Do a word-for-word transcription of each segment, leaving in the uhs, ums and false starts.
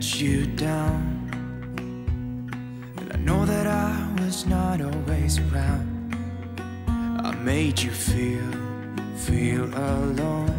let you down, and I know that I was not always around. I made you feel, feel alone.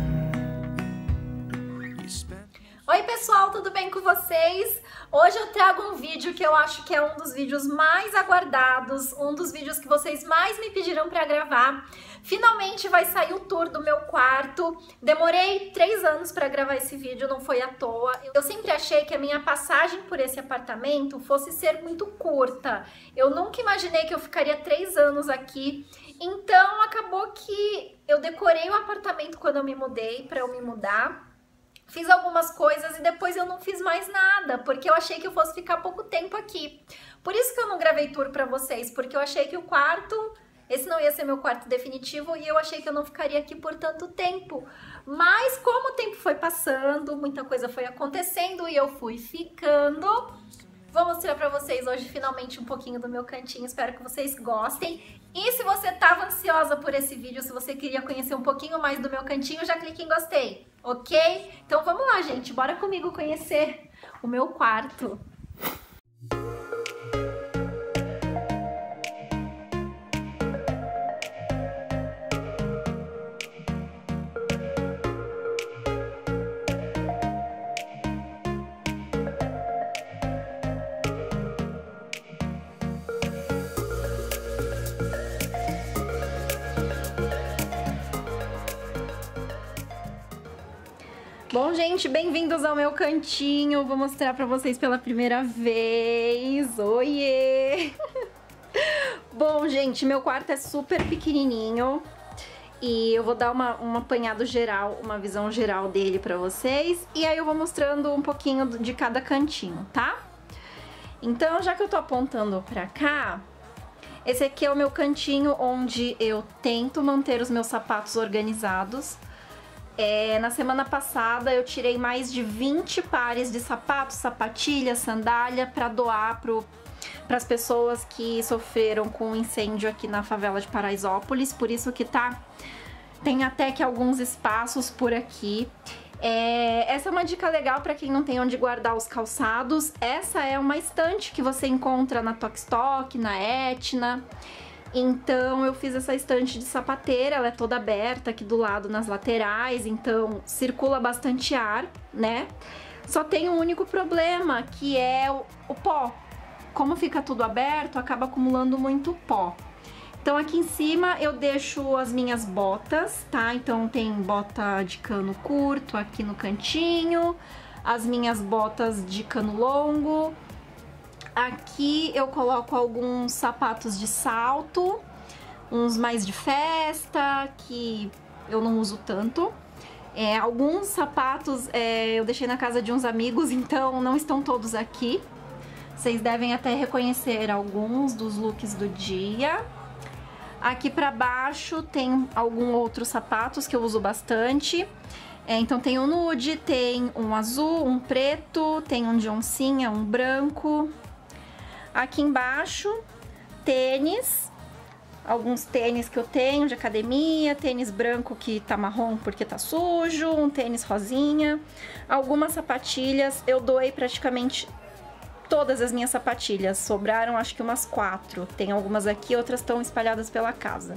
You spent... Oi pessoal, tudo bem com vocês? Hoje eu trago um vídeo que eu acho que é um dos vídeos mais aguardados, um dos vídeos que vocês mais me pediram para gravar. Finalmente vai sair o tour do meu quarto. Demorei três anos para gravar esse vídeo, não foi à toa. Eu sempre achei que a minha passagem por esse apartamento fosse ser muito curta. Eu nunca imaginei que eu ficaria três anos aqui. Então acabou que eu decorei o apartamento quando eu me mudei, para eu me mudar. Fiz algumas coisas e depois eu não fiz mais nada, porque eu achei que eu fosse ficar pouco tempo aqui. Por isso que eu não gravei tour pra vocês, porque eu achei que o quarto, esse não ia ser meu quarto definitivo e eu achei que eu não ficaria aqui por tanto tempo. Mas como o tempo foi passando, muita coisa foi acontecendo e eu fui ficando. Vou mostrar pra vocês hoje finalmente um pouquinho do meu cantinho, espero que vocês gostem. E se você estava ansiosa por esse vídeo, se você queria conhecer um pouquinho mais do meu cantinho, já clique em gostei, ok? Então vamos lá, gente, bora comigo conhecer o meu quarto. Bom, gente, bem-vindos ao meu cantinho. Vou mostrar pra vocês pela primeira vez. Oiê! Bom, gente, meu quarto é super pequenininho e eu vou dar uma, um apanhado geral, uma visão geral dele pra vocês. E aí eu vou mostrando um pouquinho de cada cantinho, tá? Então, já que eu tô apontando pra cá, esse aqui é o meu cantinho onde eu tento manter os meus sapatos organizados. É, na semana passada eu tirei mais de vinte pares de sapatos, sapatilhas, sandália para doar para as pessoas que sofreram com o incêndio aqui na favela de Paraisópolis, por isso que tá, tem até que alguns espaços por aqui. É, essa é uma dica legal para quem não tem onde guardar os calçados. Essa é uma estante que você encontra na Tokstok, na Etna. Então eu fiz essa estante de sapateira, ela é toda aberta aqui do lado nas laterais, então circula bastante ar, né? Só tem um único problema, que é o, o pó. Como fica tudo aberto, acaba acumulando muito pó. Então aqui em cima eu deixo as minhas botas, tá? Então tem bota de cano curto aqui no cantinho, as minhas botas de cano longo. Aqui eu coloco alguns sapatos de salto, uns mais de festa, que eu não uso tanto. É, alguns sapatos é, eu deixei na casa de uns amigos, então não estão todos aqui. Vocês devem até reconhecer alguns dos looks do dia. Aqui pra baixo tem alguns outros sapatos que eu uso bastante. É, então tem um nude, tem um azul, um preto, tem um de oncinha, um branco. Aqui embaixo, tênis, alguns tênis que eu tenho de academia, tênis branco que tá marrom porque tá sujo, um tênis rosinha, algumas sapatilhas, eu doei praticamente todas as minhas sapatilhas, sobraram acho que umas quatro, tem algumas aqui, outras estão espalhadas pela casa.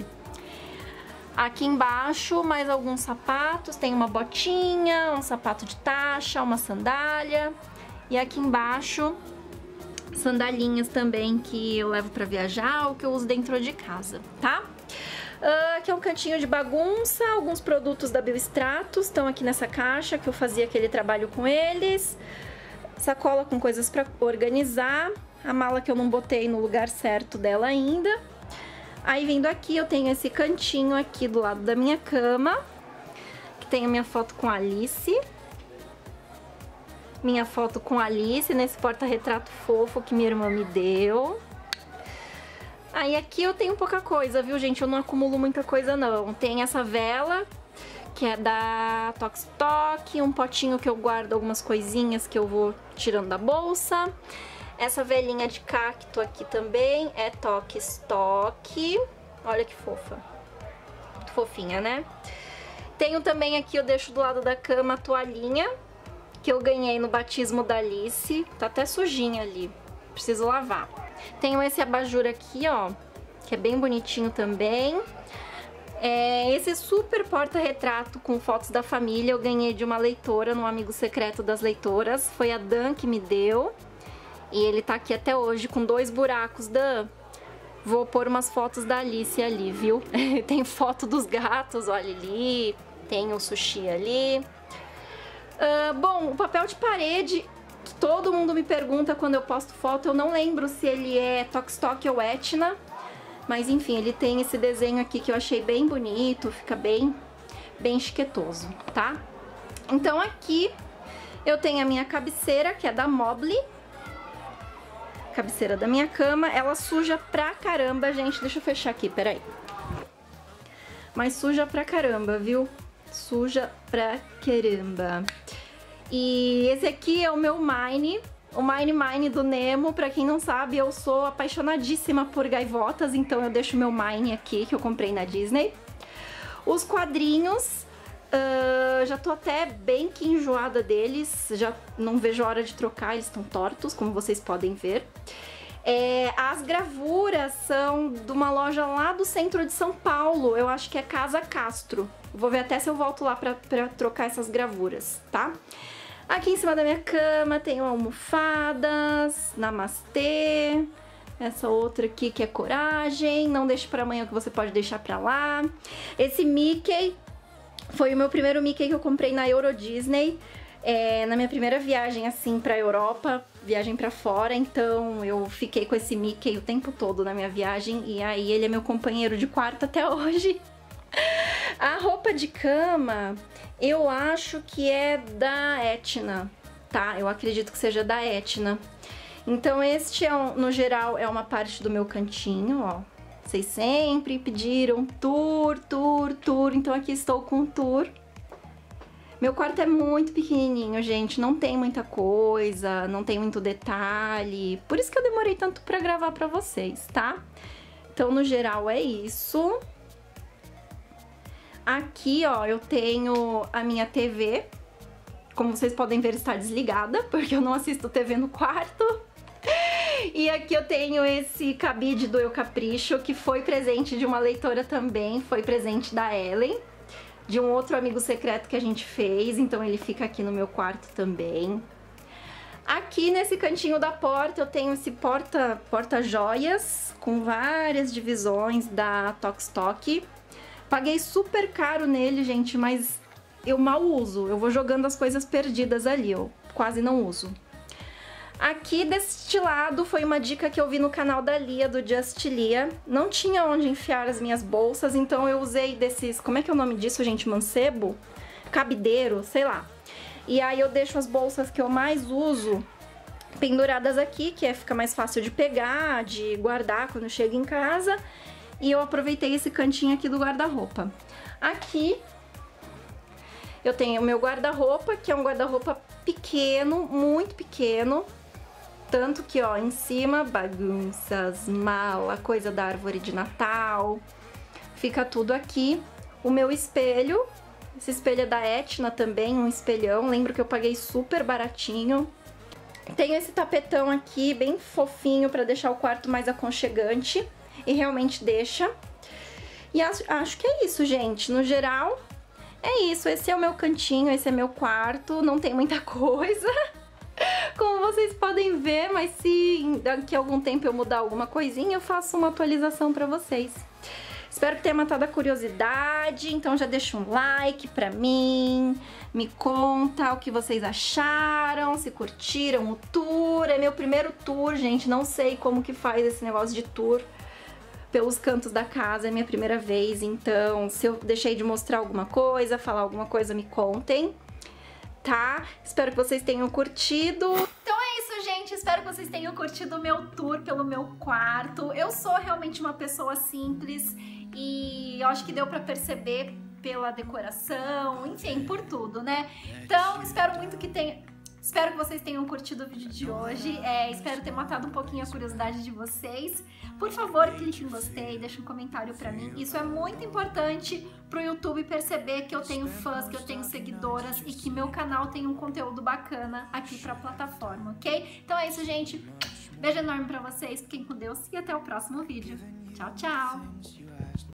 Aqui embaixo, mais alguns sapatos, tem uma botinha, um sapato de taxa, uma sandália, e aqui embaixo sandalinhas também que eu levo pra viajar ou que eu uso dentro de casa, tá? Uh, aqui é um cantinho de bagunça, alguns produtos da Biostratos estão aqui nessa caixa que eu fazia aquele trabalho com eles. Sacola com coisas pra organizar, a mala que eu não botei no lugar certo dela ainda. Aí vindo aqui eu tenho esse cantinho aqui do lado da minha cama, que tem a minha foto com a Alice. Minha foto com a Alice nesse porta-retrato fofo que minha irmã me deu. Aí aqui eu tenho pouca coisa, viu, gente? Eu não acumulo muita coisa, não. Tem essa vela, que é da Tokstok, um potinho que eu guardo algumas coisinhas que eu vou tirando da bolsa. Essa velinha de cacto aqui também é Tokstok. Olha que fofa. Muito fofinha, né? Tenho também aqui, eu deixo do lado da cama a toalhinha, que eu ganhei no batismo da Alice. Tá até sujinha ali, preciso lavar. Tenho esse abajur aqui, ó, que é bem bonitinho também. É, esse super porta-retrato com fotos da família eu ganhei de uma leitora, no Amigo Secreto das Leitoras. Foi a Dan que me deu. E ele tá aqui até hoje com dois buracos. Dan, vou pôr umas fotos da Alice ali, viu? Tem foto dos gatos, olha ali. Tem o sushi ali. Uh, bom, o papel de parede, que todo mundo me pergunta quando eu posto foto. Eu não lembro se ele é Tokstok ou Etna. Mas enfim, ele tem esse desenho aqui que eu achei bem bonito, fica bem, bem chiquetoso, tá? Então aqui eu tenho a minha cabeceira, que é da Mobly. Cabeceira da minha cama, ela suja pra caramba, gente. Deixa eu fechar aqui, peraí. Mas suja pra caramba, viu? Suja pra caramba. E esse aqui é o meu Mine. O Mine Mine do Nemo, pra quem não sabe, eu sou apaixonadíssima por gaivotas, então eu deixo meu Mine aqui, que eu comprei na Disney. Os quadrinhos, uh, já tô até bem que enjoada deles, já não vejo a hora de trocar, eles estão tortos, como vocês podem ver. É, as gravuras são de uma loja lá do centro de São Paulo, eu acho que é Casa Castro. Vou ver até se eu volto lá pra, pra trocar essas gravuras, tá? Aqui em cima da minha cama tenho almofadas, namastê, essa outra aqui que é coragem, não deixe para amanhã que você pode deixar para lá. Esse Mickey foi o meu primeiro Mickey que eu comprei na Euro Disney, é, na minha primeira viagem assim pra Europa, viagem pra fora, então eu fiquei com esse Mickey o tempo todo na minha viagem e aí ele é meu companheiro de quarto até hoje. A roupa de cama, eu acho que é da Etna, tá? Eu acredito que seja da Etna. Então este, é um, no geral, é uma parte do meu cantinho, ó. Vocês sempre pediram tour, tour, tour, então aqui estou com tour. Meu quarto é muito pequenininho, gente, não tem muita coisa, não tem muito detalhe. Por isso que eu demorei tanto pra gravar pra vocês, tá? Então, no geral, é isso. Aqui, ó, eu tenho a minha T V. Como vocês podem ver, está desligada, porque eu não assisto T V no quarto. E aqui eu tenho esse cabide do Eu Capricho, que foi presente de uma leitora também, foi presente da Ellen, de um outro amigo secreto que a gente fez, então ele fica aqui no meu quarto também. Aqui nesse cantinho da porta eu tenho esse porta, porta-joias com várias divisões da Tokstok. Paguei super caro nele, gente, mas eu mal uso. Eu vou jogando as coisas perdidas ali, eu quase não uso. Aqui deste lado foi uma dica que eu vi no canal da Lia, do Just Lia. Não tinha onde enfiar as minhas bolsas, então eu usei desses... Como é que é o nome disso, gente? Mancebo? Cabideiro? Sei lá. E aí eu deixo as bolsas que eu mais uso penduradas aqui, que é, fica mais fácil de pegar, de guardar quando eu chego em casa. E eu aproveitei esse cantinho aqui do guarda-roupa. Aqui eu tenho o meu guarda-roupa, que é um guarda-roupa pequeno, muito pequeno. Tanto que, ó, em cima, bagunças, mala, coisa da árvore de Natal. Fica tudo aqui. O meu espelho, esse espelho é da Etna também, um espelhão. Lembro que eu paguei super baratinho. Tenho esse tapetão aqui, bem fofinho, pra deixar o quarto mais aconchegante. E realmente deixa. E acho, acho que é isso, gente. No geral, é isso. Esse é o meu cantinho, esse é meu quarto. Não tem muita coisa, como vocês podem ver. Mas se daqui a algum tempo eu mudar alguma coisinha, eu faço uma atualização pra vocês. Espero que tenha matado a curiosidade. Então já deixa um like pra mim. Me conta o que vocês acharam, se curtiram o tour. É meu primeiro tour, gente. Não sei como que faz esse negócio de tour pelos cantos da casa, é minha primeira vez, então se eu deixei de mostrar alguma coisa, falar alguma coisa, me contem, tá? Espero que vocês tenham curtido. Então é isso, gente, espero que vocês tenham curtido o meu tour pelo meu quarto. Eu sou realmente uma pessoa simples e eu acho que deu pra perceber pela decoração, enfim, por tudo, né? Então, espero muito que tenha... Espero que vocês tenham curtido o vídeo de hoje, é, espero ter matado um pouquinho a curiosidade de vocês. Por favor, clique em gostei, deixe um comentário pra mim, isso é muito importante pro YouTube perceber que eu tenho fãs, que eu tenho seguidoras e que meu canal tem um conteúdo bacana aqui pra plataforma, ok? Então é isso, gente. Beijo enorme pra vocês, fiquem com Deus e até o próximo vídeo. Tchau, tchau!